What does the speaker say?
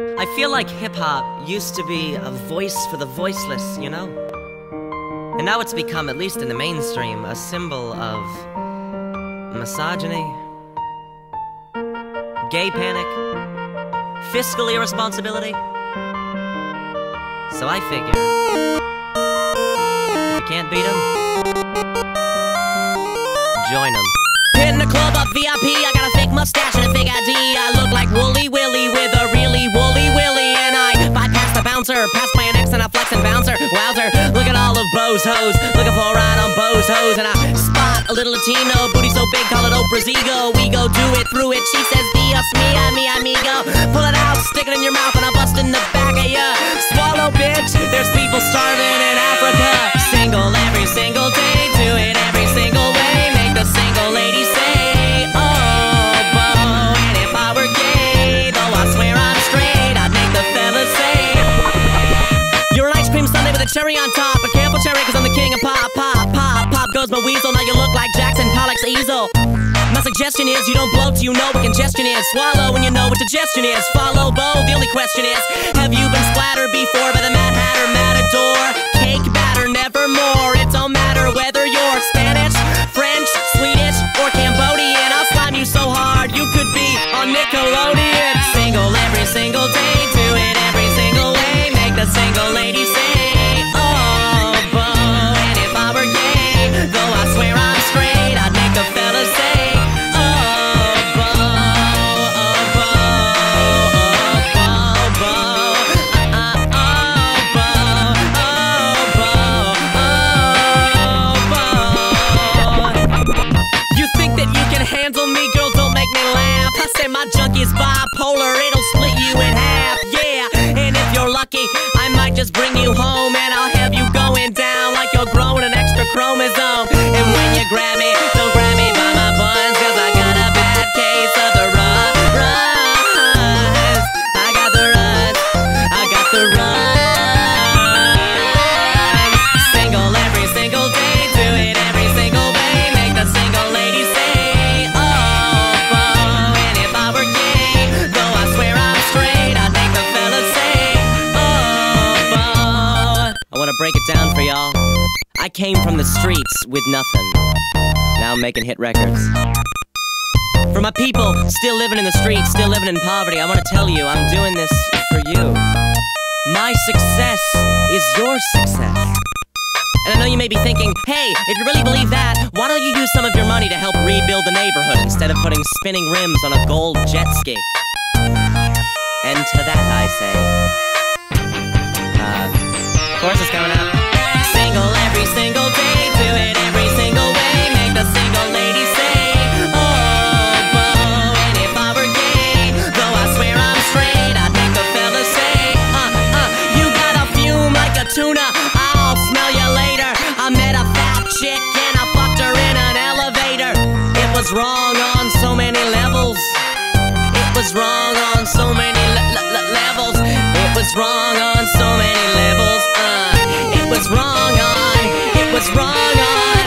I feel like hip-hop used to be a voice for the voiceless, you know? And now it's become, at least in the mainstream, a symbol of misogyny, gay panic, fiscal irresponsibility. So I figure, if you can't beat 'em, join 'em. Hitting the club up VIP, I got a fake mustache and a fake ID. I look like Wooly Willy with a really woolly willy. And I bypass the bouncer, pass by an X and I flex and bouncer. Wowzer, look at all of Bo's hoes, looking for a ride on Bo's hoes. And I spot a little Latino, booty so big, call it Oprah's ego. We go do it through it, she says Dios mia, mi amigo. Pull it out, stick it in your mouth and I bust in the back of ya. Swallow, bitch, there's people starving in Africa. Single every single day, do it every single way. Make the single lady say, oh, Bo. And if I were gay, though I swear I'm straight, I'd make the fellas say, you're an ice cream sundae with a cherry on top. But careful, cherry, cause I'm the king of pop, pop, pop. Pop goes my weasel, now you look like Jackson Pollock's easel. My suggestion is you don't blow till you know what congestion is. Swallow when you know what digestion is. Follow Bo, the only question is, have you been splattered before by the Mad Hatter Matador? Cake batter, nevermore. It don't matter whether you're Spanish, French, Swedish, or Cambodian. I'll slime you so hard you could be on Nickelodeon. Single every single day, do it every single way. Make the single lady say, oh, Bo. And if I were gay, though I swear I'm straight, I'd make the fellas say, handle me, girl, don't make me laugh. I say my junkie's bipolar, it'll split you in half, yeah. And if you're lucky, I might just bring you home and I'll have you going down like you're growing an extra chromosome. And when you grab me, don't grab me by my buns, cause I got a bad case of the runs. I got the runs, I got the runs. Single every single day, do it every single way. Make the single lady say, break it down for y'all. I came from the streets with nothing. Now I'm making hit records. For my people still living in the streets, still living in poverty, I want to tell you I'm doing this for you. My success is your success. And I know you may be thinking, hey, if you really believe that, why don't you use some of your money to help rebuild the neighborhood instead of putting spinning rims on a gold jet ski? And to that I say, chorus is coming up. Single every single day, do it every single way. Make the single lady say, oh, Bo. And if I were gay, though I swear I'm straight, I'd make the fellas say, you gotta fume like a tuna, I'll smell you later. I met a fat chick and I fucked her in an elevator. It was wrong on so many levels. It was wrong on so many levels. It was wrong on so many levels. It was wrong on